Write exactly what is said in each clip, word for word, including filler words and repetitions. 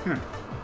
Hmm.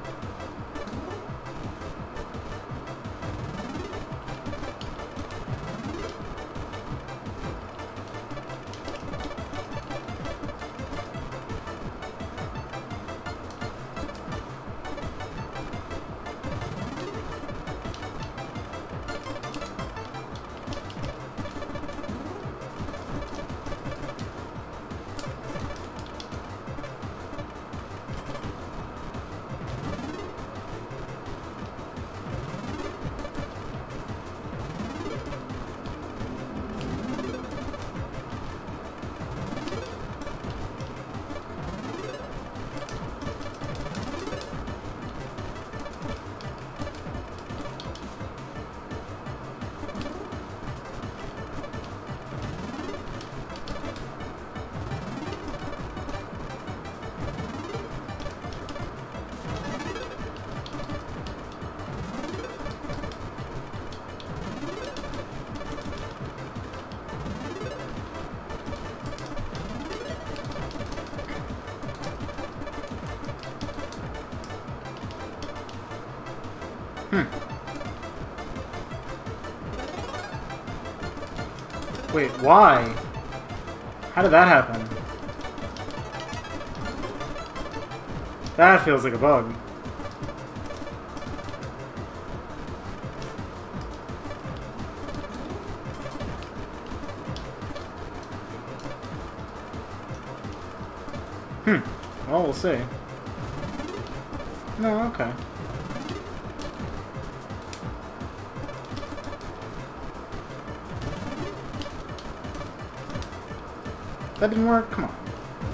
Hmm. Wait, why? How did that happen? That feels like a bug. Hmm. Well, we'll see. No, okay. That didn't work? Come on.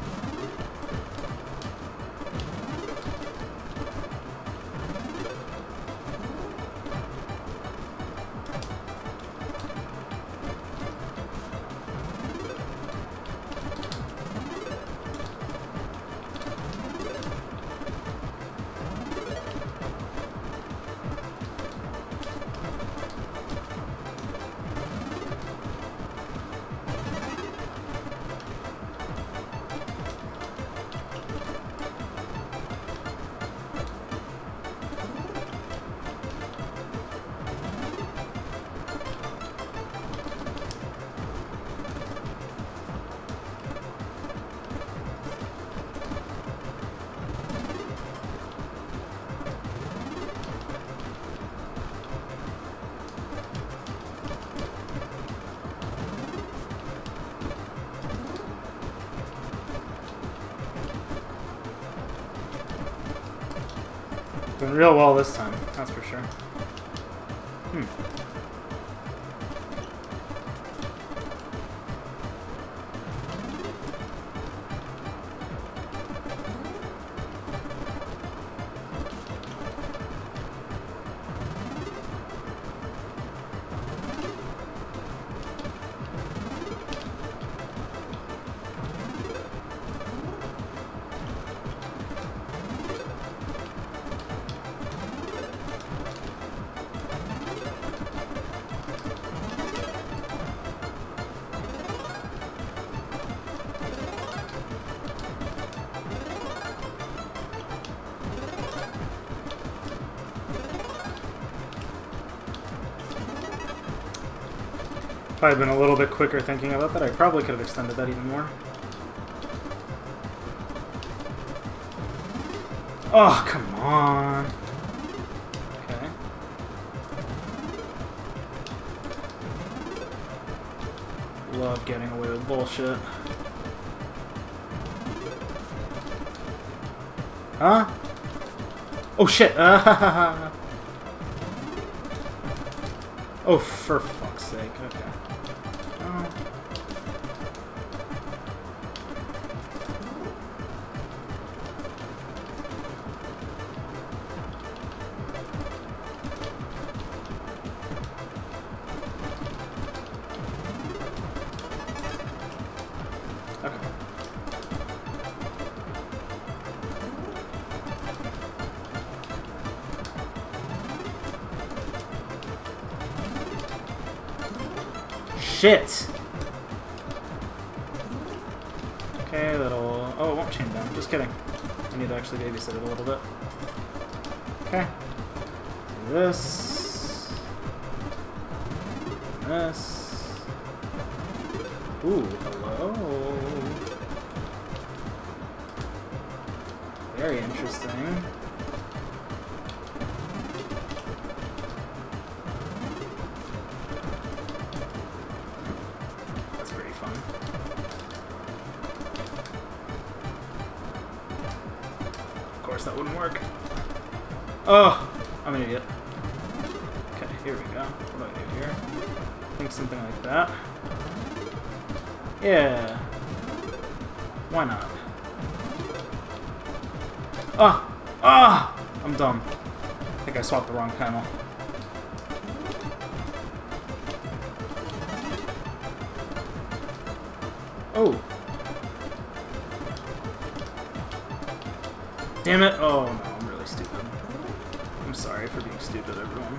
Doing real well this time, that's for sure. Hmm. If I had been a little bit quicker thinking about that, I probably could have extended that even more. Oh, come on. Okay. Love getting away with bullshit. Huh? Oh shit! Uh, oh, for fuck's sake. Okay. Oh. Okay. Shit! Okay, little Oh, it won't chain down. Just kidding. I need to actually babysit it a little bit. Okay. Do this. This. Ooh, hello. Very interesting. That's pretty fun. Of course, that wouldn't work. Oh, I'm an idiot. Okay, here we go. What do I do here? I think something like that. Yeah. Why not? Ah! Ah! I'm dumb. I think I swapped the wrong panel. Oh! Damn it! Oh no, I'm really stupid. I'm sorry for being stupid, everyone.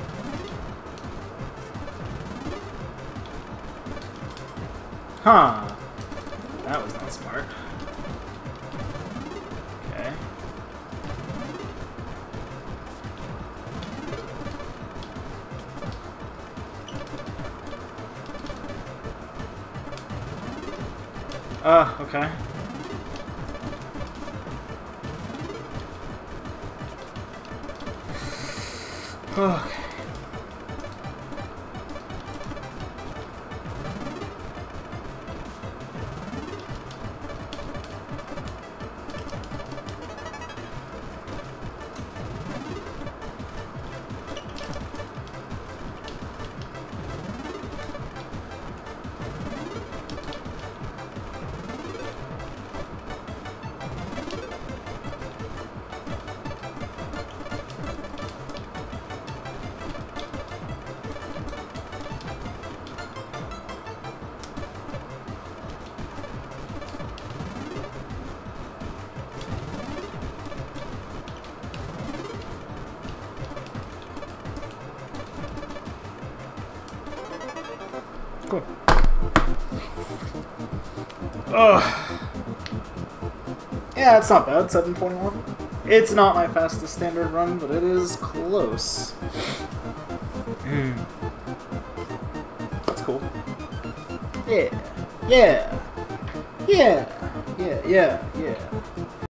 Huh. That was not smart. Okay. Ah, uh, okay. Okay. Cool. Ugh. Yeah, it's not bad, seven twenty-one. It's not my fastest standard run, but it is close. Mm. That's cool. Yeah. Yeah. Yeah. Yeah, yeah, yeah.